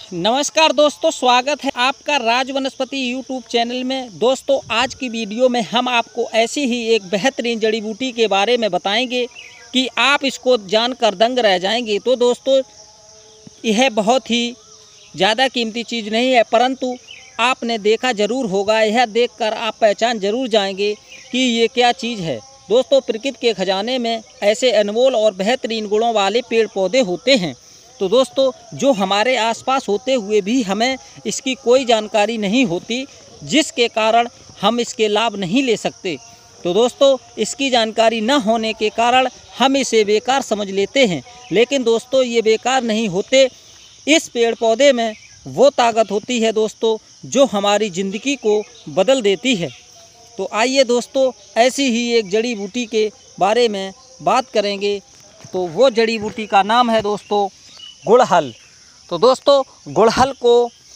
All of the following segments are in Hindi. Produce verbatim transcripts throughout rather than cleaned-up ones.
नमस्कार दोस्तों, स्वागत है आपका राज वनस्पति यूट्यूब चैनल में। दोस्तों, आज की वीडियो में हम आपको ऐसी ही एक बेहतरीन जड़ी बूटी के बारे में बताएंगे कि आप इसको जानकर दंग रह जाएंगे। तो दोस्तों, यह बहुत ही ज़्यादा कीमती चीज़ नहीं है, परंतु आपने देखा ज़रूर होगा। यह देखकर आप पहचान ज़रूर जाएंगे कि ये क्या चीज़ है। दोस्तों, प्रकृति के खजाने में ऐसे अनमोल और बेहतरीन गुणों वाले पेड़ पौधे होते हैं, तो दोस्तों जो हमारे आसपास होते हुए भी हमें इसकी कोई जानकारी नहीं होती, जिसके कारण हम इसके लाभ नहीं ले सकते। तो दोस्तों, इसकी जानकारी न होने के कारण हम इसे बेकार समझ लेते हैं, लेकिन दोस्तों ये बेकार नहीं होते। इस पेड़ पौधे में वो ताकत होती है दोस्तों जो हमारी ज़िंदगी को बदल देती है। तो आइए दोस्तों, ऐसी ही एक जड़ी बूटी के बारे में बात करेंगे। तो वो जड़ी बूटी का नाम है दोस्तों गुड़हल। तो दोस्तों, गुड़हल को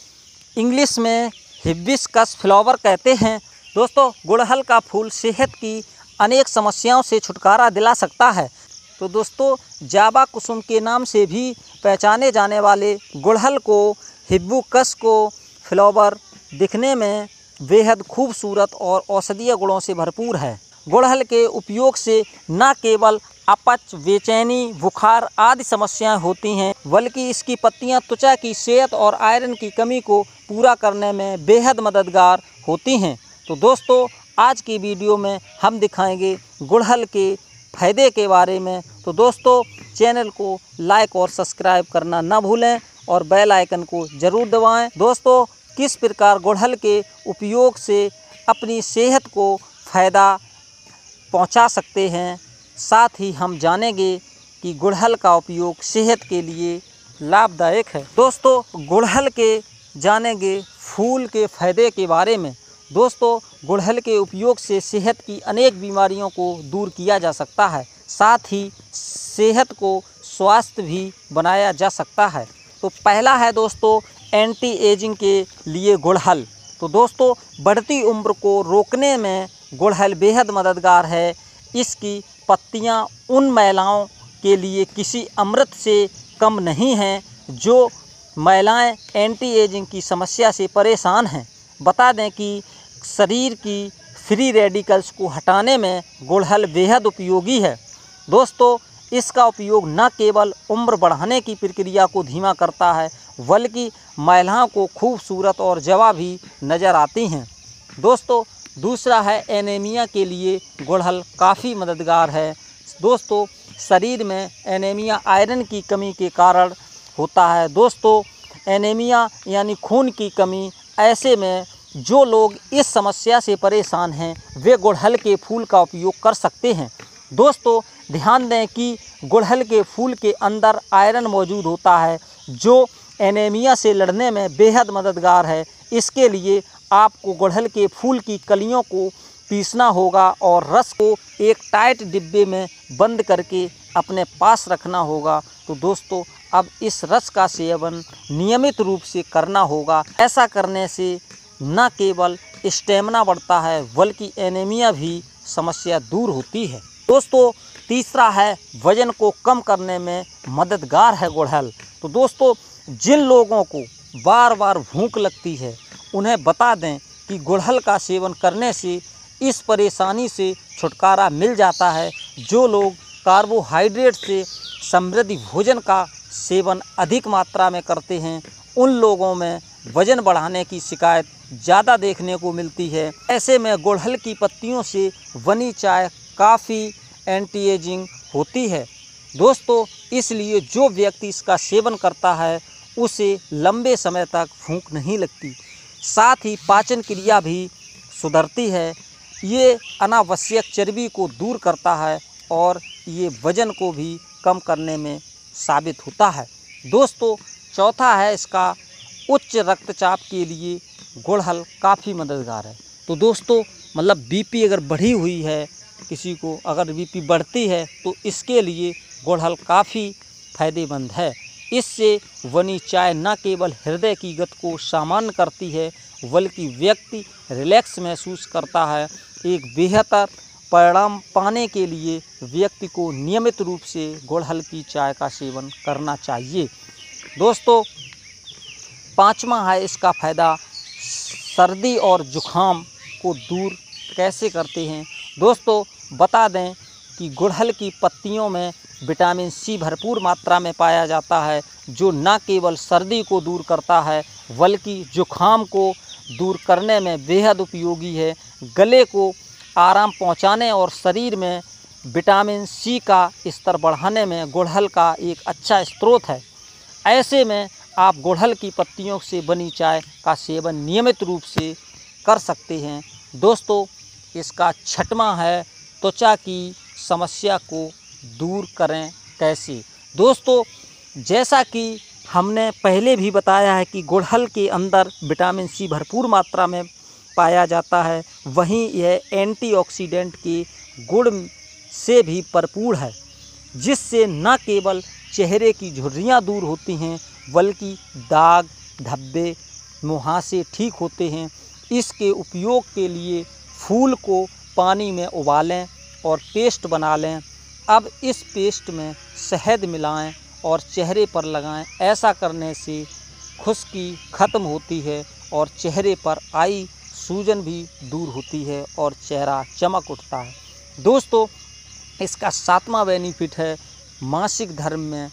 इंग्लिश में हिबिस्कस फ्लावर कहते हैं। दोस्तों, गुड़हल का फूल सेहत की अनेक समस्याओं से छुटकारा दिला सकता है। तो दोस्तों, जावा कुसुम के नाम से भी पहचाने जाने वाले गुड़हल को हिबिस्कस को फ्लावर दिखने में बेहद खूबसूरत और औषधीय गुणों से भरपूर है। गुड़हल के उपयोग से न केवल अपच, बेचैनी, बुखार आदि समस्याएं होती हैं, बल्कि इसकी पत्तियां त्वचा की सेहत और आयरन की कमी को पूरा करने में बेहद मददगार होती हैं। तो दोस्तों, आज की वीडियो में हम दिखाएंगे गुड़हल के फ़ायदे के बारे में। तो दोस्तों, चैनल को लाइक और सब्सक्राइब करना ना भूलें और बेल आइकन को ज़रूर दबाएं। दोस्तों, किस प्रकार गुड़हल के उपयोग से अपनी सेहत को फ़ायदा पहुंचा सकते हैं, साथ ही हम जानेंगे कि गुड़हल का उपयोग सेहत के लिए लाभदायक है। दोस्तों, गुड़हल के जानेंगे फूल के फ़ायदे के बारे में। दोस्तों, गुड़हल के उपयोग से सेहत की अनेक बीमारियों को दूर किया जा सकता है, साथ ही सेहत को स्वस्थ भी बनाया जा सकता है। तो पहला है दोस्तों एंटी एजिंग के लिए गुड़हल। तो दोस्तों, बढ़ती उम्र को रोकने में गुड़हल बेहद मददगार है। इसकी पत्तियां उन महिलाओं के लिए किसी अमृत से कम नहीं हैं जो महिलाएं एंटी एजिंग की समस्या से परेशान हैं। बता दें कि शरीर की फ्री रेडिकल्स को हटाने में गुड़हल बेहद उपयोगी है। दोस्तों, इसका उपयोग न केवल उम्र बढ़ाने की प्रक्रिया को धीमा करता है, बल्कि महिलाओं को खूबसूरत और जवां भी नज़र आती हैं। दोस्तों, दूसरा है एनीमिया के लिए गुड़हल काफ़ी मददगार है। दोस्तों, शरीर में एनीमिया आयरन की कमी के कारण होता है। दोस्तों, एनीमिया यानी खून की कमी, ऐसे में जो लोग इस समस्या से परेशान हैं वे गुड़हल के फूल का उपयोग कर सकते हैं। दोस्तों, ध्यान दें कि गुड़हल के फूल के अंदर आयरन मौजूद होता है जो एनीमिया से लड़ने में बेहद मददगार है। इसके लिए आपको गुड़हल के फूल की कलियों को पीसना होगा और रस को एक टाइट डिब्बे में बंद करके अपने पास रखना होगा। तो दोस्तों, अब इस रस का सेवन नियमित रूप से करना होगा। ऐसा करने से न केवल स्टेमिना बढ़ता है, बल्कि एनीमिया भी समस्या दूर होती है। दोस्तों, तीसरा है वज़न को कम करने में मददगार है गुड़हल। तो दोस्तों, जिन लोगों को बार बार भूख लगती है, उन्हें बता दें कि गुड़हल का सेवन करने से इस परेशानी से छुटकारा मिल जाता है। जो लोग कार्बोहाइड्रेट से समृद्ध भोजन का सेवन अधिक मात्रा में करते हैं, उन लोगों में वज़न बढ़ाने की शिकायत ज़्यादा देखने को मिलती है। ऐसे में गुड़हल की पत्तियों से बनी चाय काफ़ी एंटी एजिंग होती है। दोस्तों, इसलिए जो व्यक्ति इसका सेवन करता है उसे लंबे समय तक भूख नहीं लगती, साथ ही पाचन क्रिया भी सुधरती है। ये अनावश्यक चर्बी को दूर करता है और ये वज़न को भी कम करने में साबित होता है। दोस्तों, चौथा है इसका उच्च रक्तचाप के लिए गुड़हल काफ़ी मददगार है। तो दोस्तों, मतलब बीपी अगर बढ़ी हुई है, किसी को अगर बीपी बढ़ती है, तो इसके लिए गुड़हल काफ़ी फ़ायदेमंद है। इससे बनी चाय न केवल हृदय की गति को सामान्य करती है, बल्कि व्यक्ति रिलैक्स महसूस करता है। एक बेहतर परिणाम पाने के लिए व्यक्ति को नियमित रूप से गुड़हल की चाय का सेवन करना चाहिए। दोस्तों, पाँचवा है इसका फ़ायदा, सर्दी और जुखाम को दूर कैसे करते हैं। दोस्तों बता दें कि गुड़हल की पत्तियों में विटामिन सी भरपूर मात्रा में पाया जाता है, जो न केवल सर्दी को दूर करता है बल्कि जुखाम को दूर करने में बेहद उपयोगी है। गले को आराम पहुंचाने और शरीर में विटामिन सी का स्तर बढ़ाने में गुड़हल का एक अच्छा स्रोत है। ऐसे में आप गुड़हल की पत्तियों से बनी चाय का सेवन नियमित रूप से कर सकते हैं। दोस्तों इसका छठवां है, त्वचा की समस्या को दूर करें कैसे। दोस्तों जैसा कि हमने पहले भी बताया है कि गुड़हल के अंदर विटामिन सी भरपूर मात्रा में पाया जाता है, वहीं यह एंटीऑक्सीडेंट के गुण से भी भरपूर है, जिससे न केवल चेहरे की झुर्रियाँ दूर होती हैं बल्कि दाग, धब्बे, मुहासे ठीक होते हैं। इसके उपयोग के लिए फूल को पानी में उबालें और पेस्ट बना लें। अब इस पेस्ट में शहद मिलाएं और चेहरे पर लगाएं। ऐसा करने से खुश्की ख़त्म होती है और चेहरे पर आई सूजन भी दूर होती है और चेहरा चमक उठता है। दोस्तों इसका सातवां बेनिफिट है, मासिक धर्म में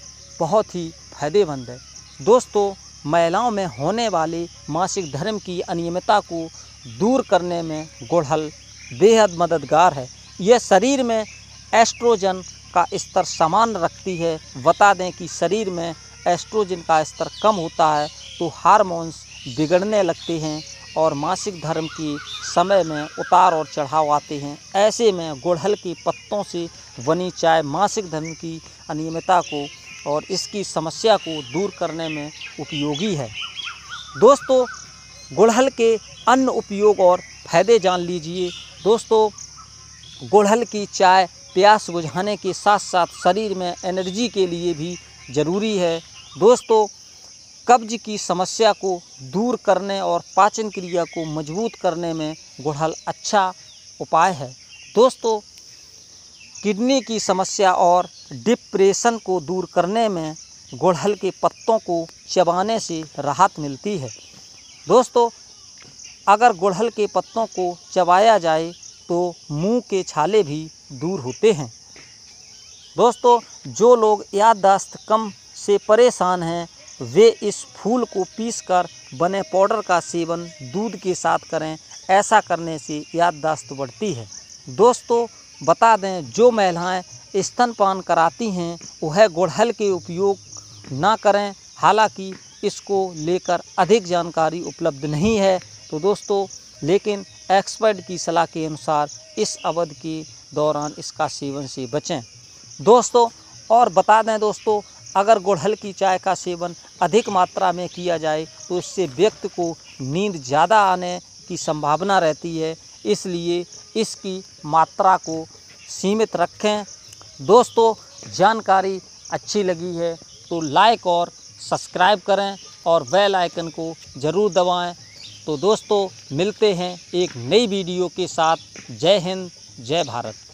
बहुत ही फायदेमंद है। दोस्तों महिलाओं में होने वाले मासिक धर्म की अनियमितता को दूर करने में गुड़हल बेहद मददगार है। यह शरीर में एस्ट्रोजन का स्तर समान रखती है। बता दें कि शरीर में एस्ट्रोजन का स्तर कम होता है तो हार्मोन्स बिगड़ने लगते हैं और मासिक धर्म के समय में उतार और चढ़ाव आते हैं। ऐसे में गुड़हल के पत्तों से बनी चाय मासिक धर्म की अनियमितता को और इसकी समस्या को दूर करने में उपयोगी है। दोस्तों गुड़हल के अन्य उपयोग और फायदे जान लीजिए। दोस्तों गुड़हल की चाय प्यास बुझाने के साथ साथ शरीर में एनर्जी के लिए भी ज़रूरी है। दोस्तों कब्ज की समस्या को दूर करने और पाचन क्रिया को मजबूत करने में गुड़हल अच्छा उपाय है। दोस्तों किडनी की समस्या और डिप्रेशन को दूर करने में गुड़हल के पत्तों को चबाने से राहत मिलती है। दोस्तों अगर गुड़हल के पत्तों को चबाया जाए तो मुंह के छाले भी दूर होते हैं। दोस्तों जो लोग याददाश्त कम से परेशान हैं वे इस फूल को पीसकर बने पाउडर का सेवन दूध के साथ करें। ऐसा करने से याददाश्त बढ़ती है। दोस्तों बता दें जो महिलाएं स्तनपान कराती हैं वह गुड़हल के उपयोग ना करें। हालांकि इसको लेकर अधिक जानकारी उपलब्ध नहीं है तो दोस्तों लेकिन एक्सपर्ट की सलाह के अनुसार इस अवधि के दौरान इसका सेवन से बचें। दोस्तों और बता दें दोस्तों अगर गुड़हल की चाय का सेवन अधिक मात्रा में किया जाए तो इससे व्यक्ति को नींद ज़्यादा आने की संभावना रहती है, इसलिए इसकी मात्रा को सीमित रखें। दोस्तों जानकारी अच्छी लगी है तो लाइक और सब्सक्राइब करें और बेल आइकन को ज़रूर दबाएं। तो दोस्तों मिलते हैं एक नई वीडियो के साथ। जय हिंद, जय भारत।